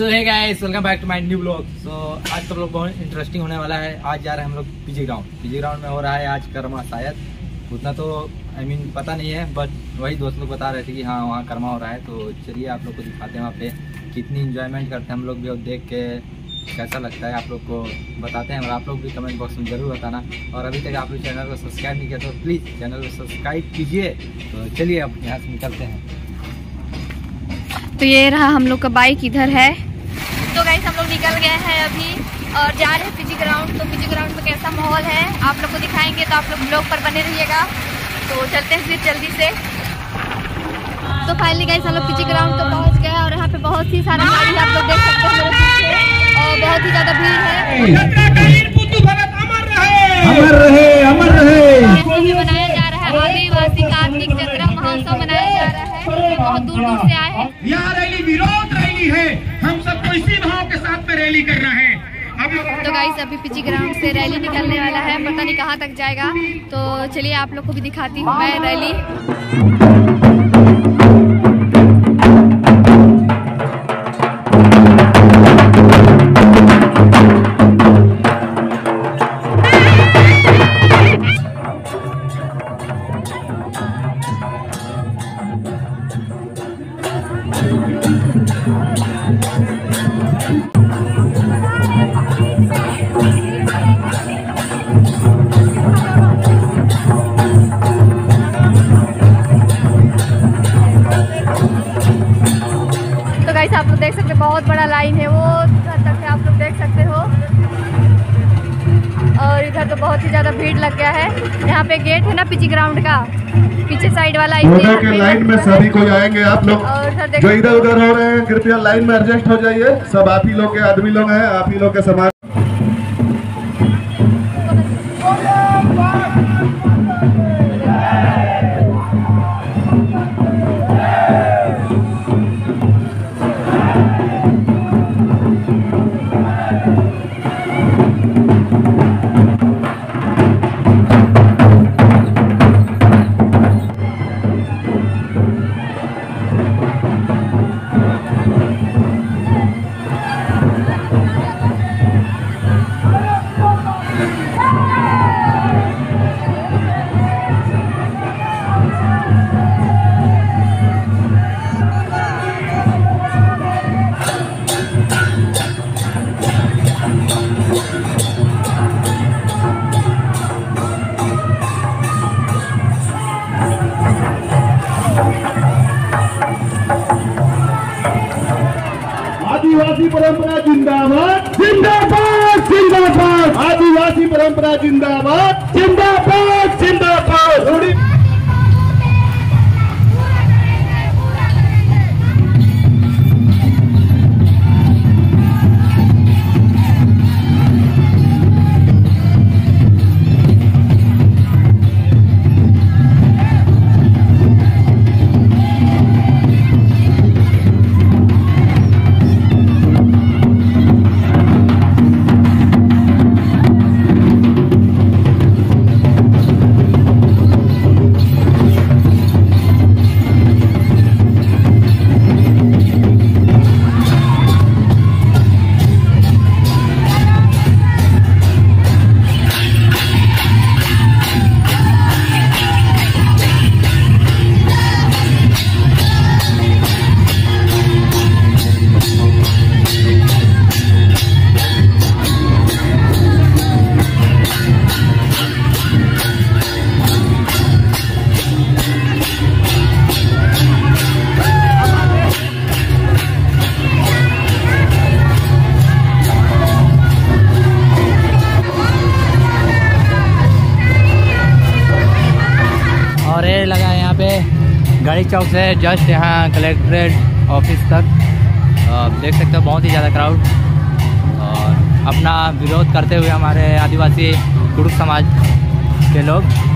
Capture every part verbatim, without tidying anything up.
So hey guys, welcome back to my new blog. So आज तो लोग बहुत इंटरेस्टिंग होने वाला है। आज जा रहे हैं हम लोग पीजी ग्राउंड। पीजी ग्राउंड में हो रहा है आज कर्मा, शायद उतना तो आई I मीन mean, पता नहीं है, बट वही दोस्त लोग बता रहे थे कि हाँ वहाँ कर्मा हो रहा है। तो चलिए आप लोग को दिखाते हैं वहाँ पे कितनी इंजॉयमेंट करते हैं हम लोग भी, और देख के कैसा लगता है आप लोग को बताते हैं। और आप लोग भी कमेंट बॉक्स में ज़रूर बताना। और अभी तक आप लोग चैनल को सब्सक्राइब नहीं किया तो प्लीज़ चैनल को सब्सक्राइब कीजिए। तो चलिए अब यहाँ से निकलते हैं। तो ये रहा हम लोग का बाइक इधर है। तो गाइस हम लोग निकल गए हैं अभी और जा रहे हैं पीजी ग्राउंड। तो पीजी ग्राउंड में कैसा माहौल है आप लोग को दिखाएंगे, तो आप लोग ब्लॉग पर बने रहिएगा। तो चलते हैं फिर जल्दी से। तो फाइनली गाइस हम लोग पीजी ग्राउंड तो पहुंच गए और यहाँ पे बहुत ही सारा गाड़ी आप लोग देख सकते हैं मेरे पीछे, और बहुत ही ज्यादा भीड़ है। मनाया जा रहा है आदिवासी कार्तिक जत्रा महोत्सव मनाया जा रहा है। बहुत दूर दूर से आए हैं। यह रैली विरोध रैली है, हम सबको इसी भाव के साथ में रैली करना है। तो गाइस अभी पीजी ग्राउंड से रैली निकलने वाला है, पता नहीं कहाँ तक जाएगा। तो चलिए आप लोग को भी दिखाती हूँ मैं रैली। आप लोग देख सकते हैं बहुत बड़ा लाइन है, वो उधर तक है, आप लोग देख सकते हो। और इधर तो बहुत ही ज्यादा भीड़ लग गया है। यहाँ पे गेट है ना पीजी ग्राउंड का, पीछे साइड वाला के लाइन में सभी कोई आएंगे। आप लोग जो इधर उधर हो रहे हैं कृपया लाइन में एडजस्ट हो जाइए। सब आप ही लोग के आदमी लोग हैं, आप ही लोग के समाज। आदिवासी परंपरा जिंदाबाद जिंदाबाद जिंदाबाद। आदिवासी परंपरा जिंदाबाद जिंदाबाद जिंदाबाद। और ये लगा है यहाँ पे गाड़ी चौक से जस्ट यहाँ कलेक्ट्रेट ऑफिस तक। आप देख सकते हो बहुत ही ज़्यादा क्राउड, और अपना विरोध करते हुए हमारे आदिवासी कुरुक समाज के लोग।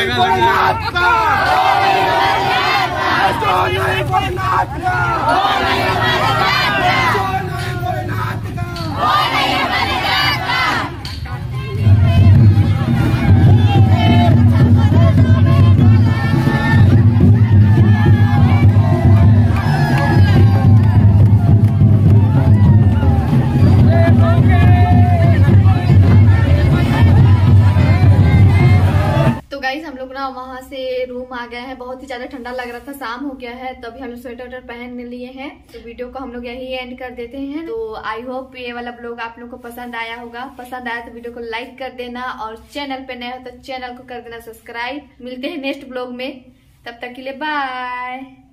भोलेनाथ का भोलेनाथ हम लोग ना वहाँ से रूम आ गए हैं। बहुत ही ज्यादा ठंडा लग रहा था, शाम हो गया है तो अभी हम लोग स्वेटर वेटर पहन लिए हैं। तो वीडियो को हम लोग यही एंड कर देते हैं। तो आई होप ये वाला ब्लॉग आप लोग को पसंद आया होगा। पसंद आया तो वीडियो को लाइक कर देना और चैनल पे नए हो तो चैनल को कर देना सब्सक्राइब। मिलते हैं नेक्स्ट ब्लॉग में, तब तक के लिए बाय।